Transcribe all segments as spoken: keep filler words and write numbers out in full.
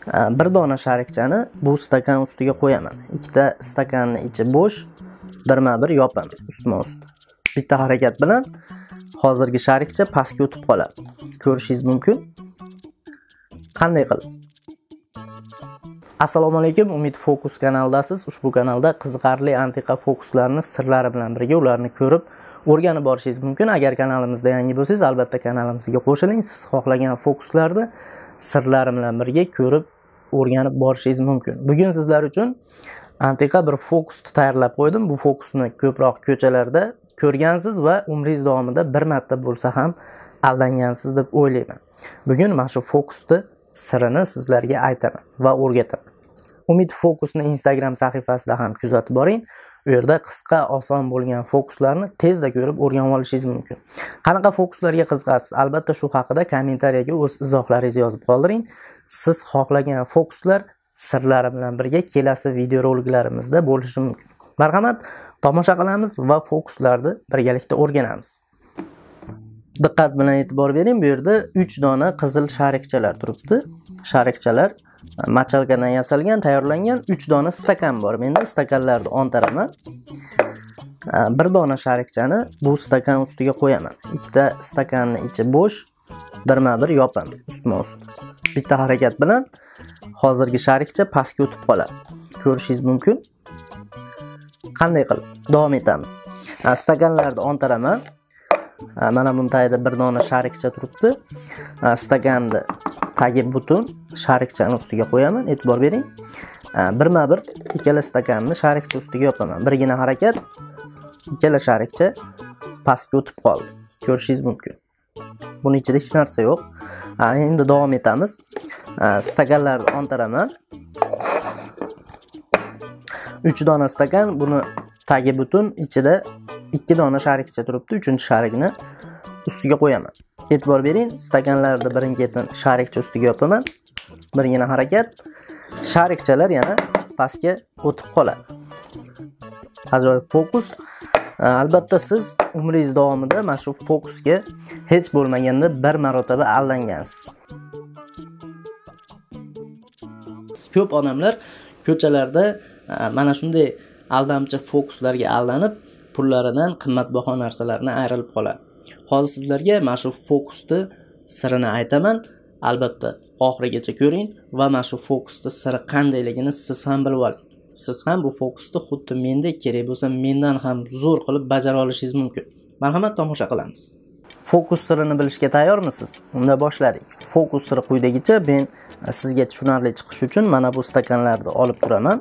Bir dona sharikchani bu stakan ustiga qo'yaman. Ikkita stakanning ichi bo'sh, birma-bir yopaman ustma-ust. Bitta harakat bilan hozirgi sharikcha pastga o'tib qoladi. Ko'rishingiz mumkin. Qanday qilib? Assalomu alaykum, Umid Focus kanalidasiz. Ushbu kanalda qiziqarli antiqa fokuslarni sirlari bilan birga ularni ko'rib, o'rganib borishingiz mumkin. Agar kanalimizda yangi bo'lsangiz, albatta kanalimizga qo'shiling. Siz xohlagan fokuslarni sirlari bilan birga ko'rib, o'rganib borishingiz mumkin. Bugun sizlar uchun antiqa bir fokusni tayyorlab qo'ydim. Bu fokusni ko'proq ko'chalarda ko'rgansiz va umringiz davomida bir marta bo'lsa ham aldangansiz deb o'ylayman. Bugun mana shu fokusni sirini sizlarga aytaman va o'rgataman. Umid Focusni Instagram sahifasida ham kuzatib boring. U yerda qisqa, oson bo'lgan fokuslarni tezda ko'rib o'rganib olishingiz mumkin. Qanaqa fokuslarga qiziqasiz? Albatta shu haqida kommentariyaga o'z izohlaringizni yozib qoldiring. Siz xohlagan fokuslar sirlari bilan birga kelasi videoroliklarimizda bo'lishi mumkin. Marhamat, tomosha qilamiz va fokuslarni birgalikda o'rganamiz. Diqqat bilan e'tibor bering. Bu yerda uch dona qizil sharikchalar turibdi. Sharikchalar machalkadan yasalgan, tayyorlangan uch dona stakan bor. Menda stakanlarni o'ntaraman. Bir dona sharikchani bu stakan ustiga qo'yaman. Ikkita stakanning ichi bo'sh, birma-bir yopaman ustma-ust. Bitta harakat bilan hozirgi sharikcha pastga o'tib qoladi. Ko'rishingiz mumkin. Qanday qilib? Davom etamiz. Stakanlarni o'ntaraman. Mana bu tayda bir dona sharikcha turibdi. Stakanni tagi butun sharikchani ustiga qo'yaman. E'tibor bering. Birma-bir ikkala stakanni sharikcha ustiga yopaman. Birgina harakat, ikkala sharikcha pastga o'tib qoldi. Ko'rishingiz mumkin. Buning ichida hech narsa yo'q. Endi davom etamiz. Stakanlarni o'ntaraman. uch dona stakan, buni tagi butun, ichida ikki dona sharikcha turibdi. uchinchi sharikni ustiga qo'yaman. E'tibor bering, stakanlarni birin-ketin sharikcha ustiga yopaman. Birgina harakat, sharikchalar yana pastga o'tib qoladi. Ajoyib fokus. Albatta siz umringiz davomida mana shu fokusga hech bo'lmaganda bir marotaba aldangansiz. Ko'p odamlar ko'chalarda mana shunday aldamchi fokuslarga aldanib, pullaridan qimmatbaho narsalarni ayrilib qoladi. Hozir sizlarga mana shu fokusni sirini aytaman. Albatta oxirigacha ko'ring va mana shu fokusni siri qandayligini siz ham bilib oling. Siz ham bu fokusni xuddi mendek kerak bo'lsa, mendan ham zo'r qilib bajara olishingiz mumkin. Marhamat, tomosha qilamiz. Fokus sirini bilishga tayyormisiz? Unda boshladik. Fokus siri quyidagicha. Men sizga tushunarli chiqish uchun mana bu stakanlarni olib turaman.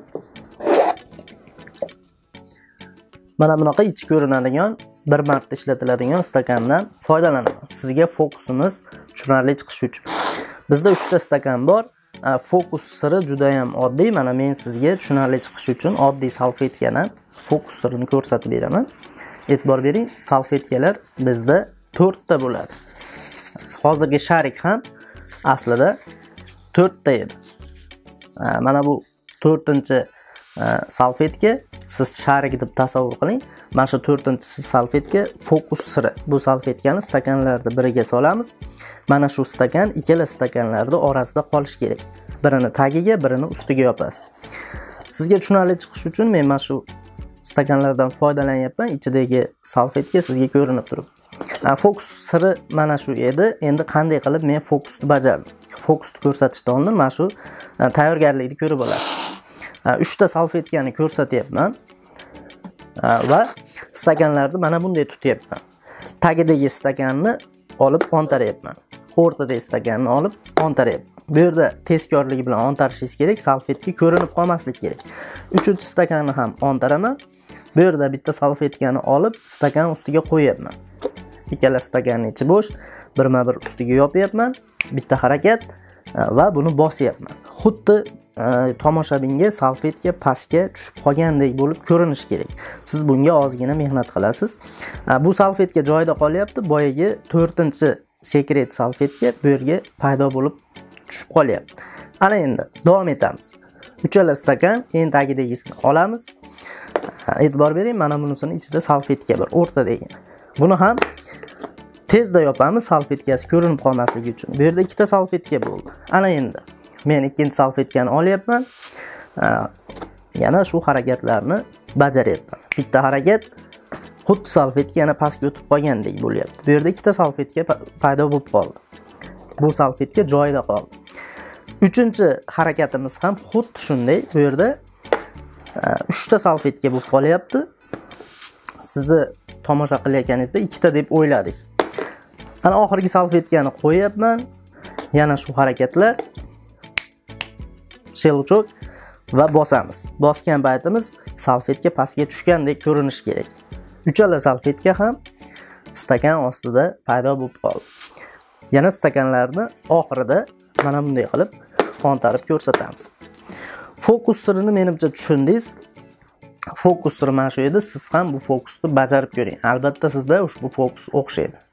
Mana bunaqa ichi ko'rinadigan, bir marta ishlatiladigan stakandan foydalanaman. Sizga fokusimiz tushunarli chiqishi uchun. Bizda uchta stakan bor. Fokus siri juda ham oddiy. Mana men sizga tushunarli chiqishi uchun oddiy salfetkadan fokus sirini ko'rsatib beraman. E'tibor bering, salfetkalar bizda to'rtta bo'ladi. Hozirgi sharik ham aslida to'rtta edi. Mana bu to'rtinchi salfetka. Siz sharik deb tasavvur qiling. Mana shu to'rtinchi salfetka fokus siri. Bu salfetkani stakanlarni biriga solamiz. Mana shu stakan ikkala stakanlarning orasida qolish kerak. Birini tagiga, birini ustiga yopasiz. Sizga tushunarli chiqish uchun men mana shu stakanlardan foydalanyapman. Ichidagi salfetka sizga ko'rinib turibdi. Fokus siri mana shu edi. Endi qanday qilib men fokusni bajardim? Fokusni ko'rsatishdan oldin mana shu tayyorgarlikni ko'rib olasiz. uchta salfetkani ko'rsatyapman va stakanlarni mana bunday tutyapman. Tagidagi stakanni olib o'ntaryapman. O'rtadagi stakanni olib o'ntaryapman. Bu yerda tezkorlik bilan o'ntarishingiz kerak, salfetka ko'rinib qolmasligi kerak. uchinchi stakanni ham o'ntaraman. Bu yerda bitta salfetkani olib stakan ustiga qo'yapman. Ikkala stakanning ichi bo'sh, birma-bir ustiga yopyapman. Bitta harakat va buni bosyapman. Xuddi tomoshabinga salfetka pastga tushib qolgandek bo'lib ko'rinishi kerak. Siz bunga ozgina mehnat qilasiz. Bu salfetka joyida qolyapti. Boyagi to'rtinchi sekret salfetka bu yerga paydo bo'lib tushib qolyapti. Ana endi davom etamiz. Uchala stakan eng tagidagisini olamiz. E'tibor bering, mana bunisining ichida salfetka bor, o'rtadagi. Buni ham tezda yopamiz, salfetkasi ko'rinib qolmasligi uchun. Bu yerda ikkita salfetka bo'ldi. Ana endi men ikkinchi salfetkani olyapman. Yana shu harakatlarni bajaryapman. Bitta harakat xuddi salfetka yana pastga o'tib qolgandek bo'lyapti. Bu yerda ikkita salfetka paydo bo'lib qoldi. Bu salfetka joyida qoldi. Uchinchi harakatimiz ham xuddi shunday. Bu yerda uchta salfetka bo'lib qolyapti. Sizni tomosha qilayotganingizda ikkita deb o'yladingiz. Ana oxirgi salfetkani qo'yapman. Yana shu harakatlar. Shelchok va bosamiz. Bosgan paytimiz salfetka pastga tushgandek ko'rinishi kerak. Uchala salfetka ham stakan ostida paydo bo'lib qoldi. Yana stakanlarni oxirida mana bunday qilib qontarib ko'rsatamiz. Fokus sirini menimcha tushundingiz. Fokus siri mana shu edi. Siz ham bu fokusni bajarib ko'ring. Albatta sizda ushbu fokus o'xshaydi.